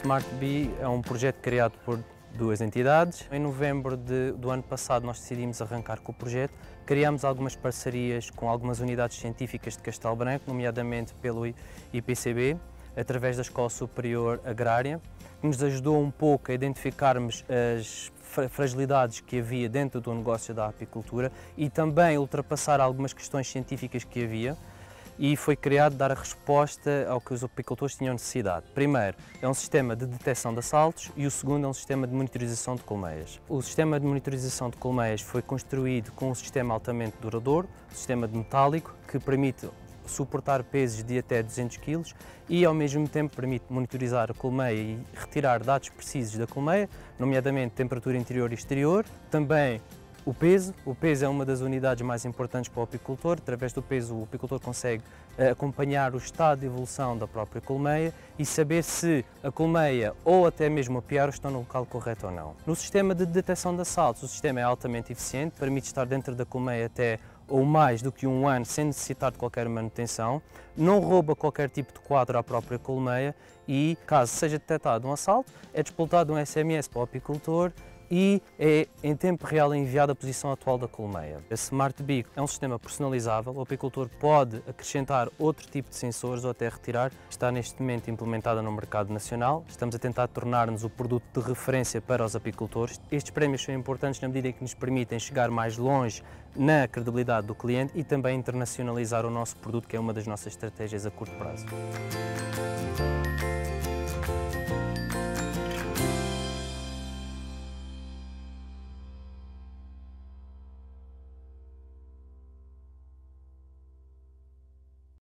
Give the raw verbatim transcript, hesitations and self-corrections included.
Smart Bee é um projeto criado por duas entidades. Em novembro de, do ano passado nós decidimos arrancar com o projeto. Criámos algumas parcerias com algumas unidades científicas de Castelo Branco, nomeadamente pelo I P C B, através da Escola Superior Agrária, que nos ajudou um pouco a identificarmos as fragilidades que havia dentro do negócio da apicultura e também ultrapassar algumas questões científicas que havia. E foi criado dar a resposta ao que os apicultores tinham necessidade. Primeiro, é um sistema de detecção de assaltos e o segundo é um sistema de monitorização de colmeias. O sistema de monitorização de colmeias foi construído com um sistema altamente duradouro, um sistema de metálico, que permite suportar pesos de até duzentos quilos e ao mesmo tempo permite monitorizar a colmeia e retirar dados precisos da colmeia, nomeadamente temperatura interior e exterior, também o peso. O peso é uma das unidades mais importantes para o apicultor. Através do peso o apicultor consegue acompanhar o estado de evolução da própria colmeia e saber se a colmeia ou até mesmo a piaro estão no local correto ou não. No sistema de detecção de assaltos, o sistema é altamente eficiente, permite estar dentro da colmeia até ou mais do que um ano sem necessitar de qualquer manutenção, não rouba qualquer tipo de quadro à própria colmeia e, caso seja detectado um assalto, é despoltado um S M S para o apicultor e é em tempo real enviada a posição atual da colmeia. A Smart Bee é um sistema personalizável, o apicultor pode acrescentar outro tipo de sensores ou até retirar. Está neste momento implementada no mercado nacional, estamos a tentar tornar-nos o produto de referência para os apicultores. Estes prémios são importantes na medida em que nos permitem chegar mais longe na credibilidade do cliente e também internacionalizar o nosso produto, que é uma das nossas estratégias a curto prazo.